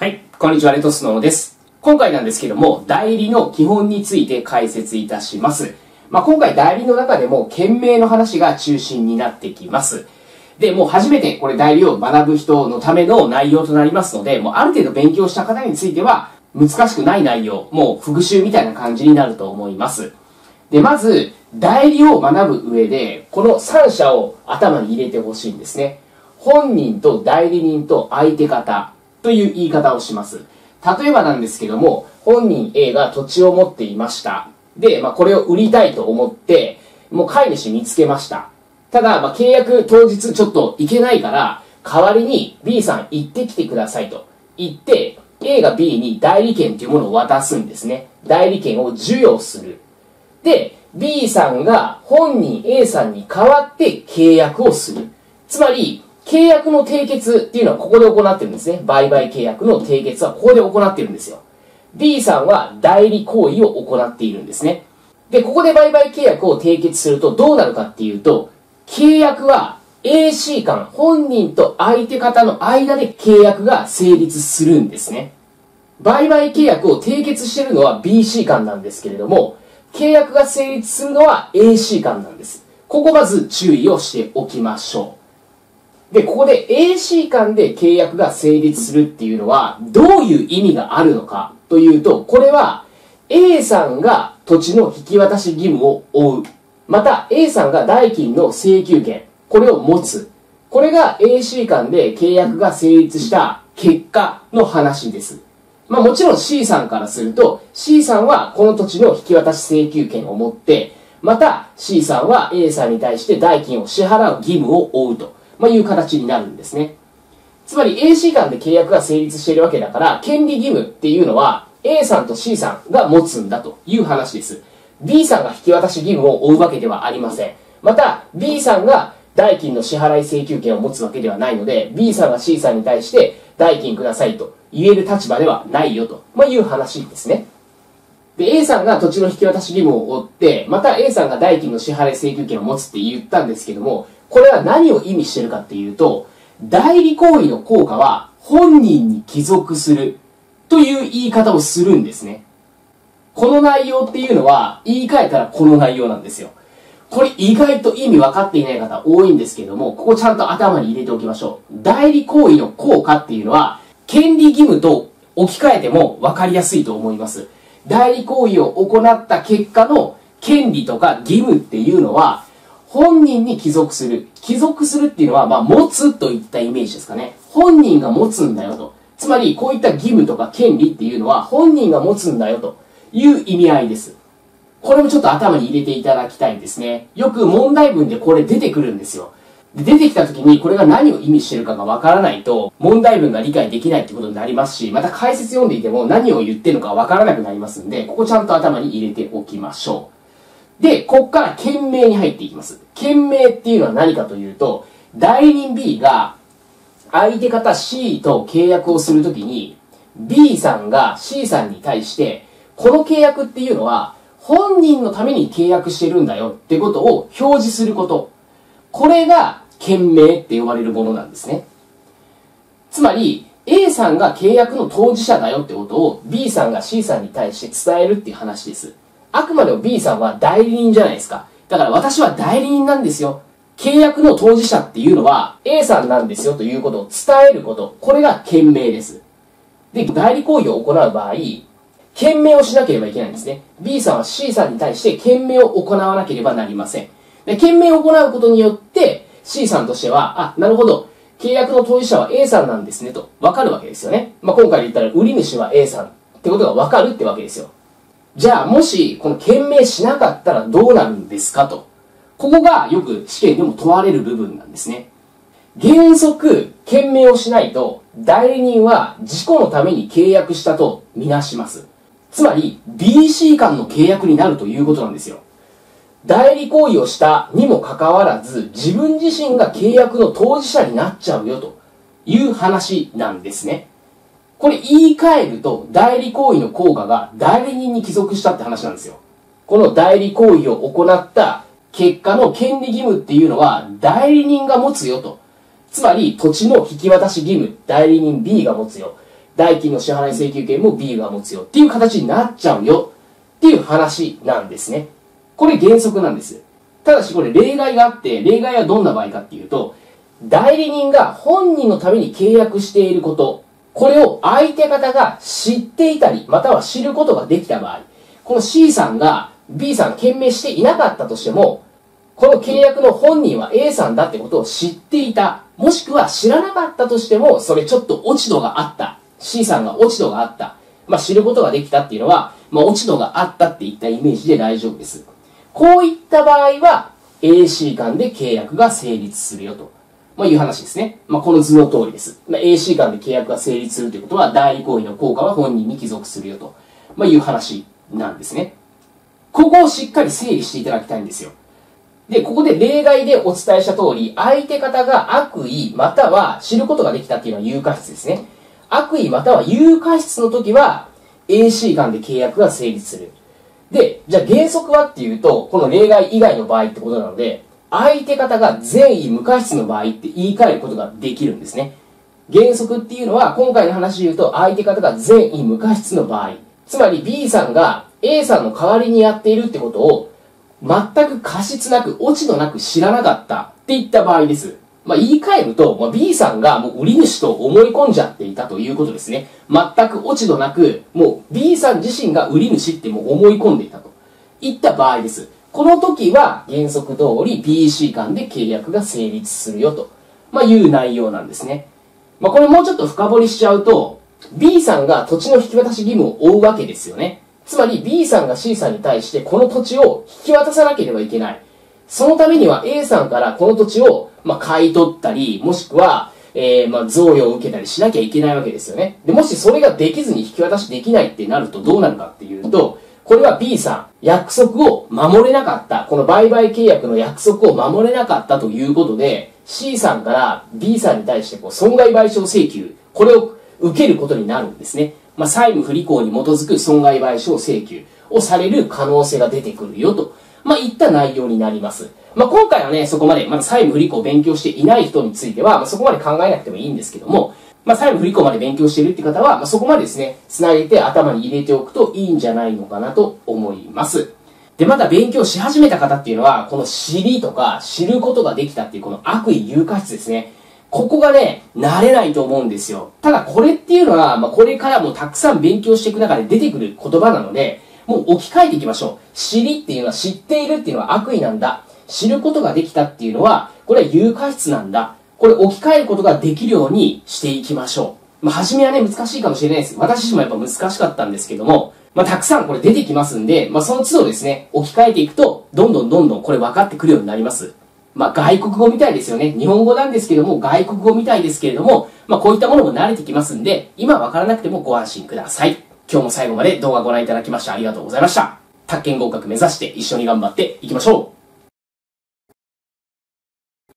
はい、こんにちは、レッドスノーです。今回なんですけども、代理の基本について解説いたします。今回代理の中でも、件名の話が中心になってきます。で、もう初めてこれ代理を学ぶ人のための内容となりますので、もうある程度勉強した方については、難しくない内容、もう復習みたいな感じになると思います。で、まず、代理を学ぶ上で、この3者を頭に入れてほしいんですね。本人と代理人と相手方という言い方をします。例えばなんですけども、本人 A が土地を持っていました。で、これを売りたいと思って、もう飼い主見つけました。ただ、契約当日ちょっと行けないから、代わりに B さん行ってきてくださいと言って、A が B に代理権というものを渡すんですね。代理権を授与する。で、B さんが本人 A さんに代わって契約をする。つまり、契約の締結っていうのはここで行ってるんですね。売買契約の締結はここで行ってるんですよ。B さんは代理行為を行っているんですね。で、ここで売買契約を締結するとどうなるかっていうと、契約は AC 間、本人と相手方の間で契約が成立するんですね。売買契約を締結しているのは BC 間なんですけれども、契約が成立するのは AC 間なんです。ここまず注意をしておきましょう。で、ここで AC 間で契約が成立するっていうのはどういう意味があるのかというと、これは A さんが土地の引き渡し義務を負う。また A さんが代金の請求権、これを持つ。これが AC 間で契約が成立した結果の話です。もちろん C さんからすると C さんはこの土地の引き渡し請求権を持って、また C さんは A さんに対して代金を支払う義務を負うと。いう形になるんですね。つまり AC 間で契約が成立しているわけだから、権利義務っていうのは A さんと C さんが持つんだという話です。B さんが引き渡し義務を負うわけではありません。また B さんが代金の支払い請求権を持つわけではないので、B さんが C さんに対して代金くださいと言える立場ではないよという話ですね。で、A さんが土地の引き渡し義務を負って、また A さんが代金の支払い請求権を持つって言ったんですけども、これは何を意味しているかっていうと、代理行為の効果は本人に帰属するという言い方をするんですね。この内容っていうのは言い換えたらこの内容なんですよ。これ意外と意味分かっていない方多いんですけども、ここちゃんと頭に入れておきましょう。代理行為の効果っていうのは、権利義務と置き換えても分かりやすいと思います。代理行為を行った結果の権利とか義務っていうのは、本人に帰属する。帰属するっていうのは、持つといったイメージですかね。本人が持つんだよと。つまり、こういった義務とか権利っていうのは、本人が持つんだよという意味合いです。これもちょっと頭に入れていただきたいんですね。よく問題文でこれ出てくるんですよ。で出てきた時にこれが何を意味しているかがわからないと、問題文が理解できないってことになりますし、また解説読んでいても何を言ってるのかわからなくなりますんで、ここちゃんと頭に入れておきましょう。で、こっから件名に入っていきます。件名っていうのは何かというと、代理人 B が相手方 C と契約をするときに、B さんが C さんに対して、この契約っていうのは、本人のために契約してるんだよってことを表示すること。これが件名って呼ばれるものなんですね。つまり、A さんが契約の当事者だよってことを B さんが C さんに対して伝えるっていう話です。あくまでも B さんは代理人じゃないですか。だから私は代理人なんですよ。契約の当事者っていうのは A さんなんですよということを伝えること。これが件名です。で、代理行為を行う場合、件名をしなければいけないんですね。B さんは C さんに対して件名を行わなければなりません。で、件名を行うことによって C さんとしては、なるほど。契約の当事者は A さんなんですねと分かるわけですよね。今回で言ったら売り主は A さんってことが分かるってわけですよ。じゃあ、もし、この件名しなかったらどうなるんですかと。ここがよく試験でも問われる部分なんですね。原則、件名をしないと、代理人は自己のために契約したとみなします。つまり、BC 間の契約になるということなんですよ。代理行為をしたにもかかわらず、自分自身が契約の当事者になっちゃうよという話なんですね。これ言い換えると、代理行為の効果が代理人に帰属したって話なんですよ。この代理行為を行った結果の権利義務っていうのは代理人が持つよと。つまり土地の引き渡し義務、代理人 B が持つよ。 代金の支払い請求権も B が持つよっていう形になっちゃうよっていう話なんですね。これ原則なんです。ただしこれ例外があって、例外はどんな場合かっていうと、代理人が本人のために契約していること、これを相手方が知っていたり、または知ることができた場合、この C さんが B さん検明していなかったとしても、この契約の本人は A さんだってことを知っていた、もしくは知らなかったとしても、それちょっと落ち度があった。C さんが落ち度があった。知ることができたっていうのは、落ち度があったっていったイメージで大丈夫です。こういった場合は、AC 間で契約が成立するよと。いう話ですね。この図の通りです。AC 間で契約が成立するということは、代理行為の効果は本人に帰属するよと。いう話なんですね。ここをしっかり整理していただきたいんですよ。で、ここで例外でお伝えした通り、相手方が悪意または知ることができたっていうのは有価質ですね。悪意または有価質の時は、AC 間で契約が成立する。で、じゃあ原則はっていうと、この例外以外の場合ってことなので、相手方が善意無過失の場合って言い換えることができるんですね。原則っていうのは、今回の話で言うと、相手方が善意無過失の場合、つまり B さんが A さんの代わりにやっているってことを、全く過失なく、落ち度なく知らなかったっていった場合です。言い換えると、B さんがもう売り主と思い込んじゃっていたということですね。全く落ち度なく、もう B さん自身が売り主ってもう思い込んでいたといった場合です。この時は原則通り BC 間で契約が成立するよと、いう内容なんですね。これもうちょっと深掘りしちゃうと、B さんが土地の引き渡し義務を負うわけですよね。つまり B さんが C さんに対してこの土地を引き渡さなければいけない。そのためには A さんからこの土地を買い取ったり、もしくは、贈与を受けたりしなきゃいけないわけですよね。で、もしそれができずに引き渡しできないってなるとどうなるかっていうと、これは B さん、約束を守れなかった。この売買契約の約束を守れなかったということで、C さんから B さんに対して損害賠償請求、これを受けることになるんですね。債務不履行に基づく損害賠償請求をされる可能性が出てくるよと、いった内容になります。今回はね、そこまで、まだ債務不履行を勉強していない人については、そこまで考えなくてもいいんですけども、債務不履行まで勉強しているって方は、そこまでですね、つなげて頭に入れておくといいんじゃないのかなと思います。で、また勉強し始めた方っていうのは、この知りとか知ることができたっていうこの悪意有価質ですね。ここがね、慣れないと思うんですよ。ただこれっていうのは、これからもたくさん勉強していく中で出てくる言葉なので、もう置き換えていきましょう。知りっていうのは知っているっていうのは悪意なんだ。知ることができたっていうのは、これは有価質なんだ。これ置き換えることができるようにしていきましょう。初めはね、難しいかもしれないです。私自身もやっぱ難しかったんですけども、たくさんこれ出てきますんで、その都度ですね、置き換えていくと、どんどんこれ分かってくるようになります。外国語みたいですよね。日本語なんですけども、外国語みたいですけれども、こういったものも慣れてきますんで、今分からなくてもご安心ください。今日も最後まで動画ご覧いただきましてありがとうございました。宅建合格目指して一緒に頑張っていきましょう。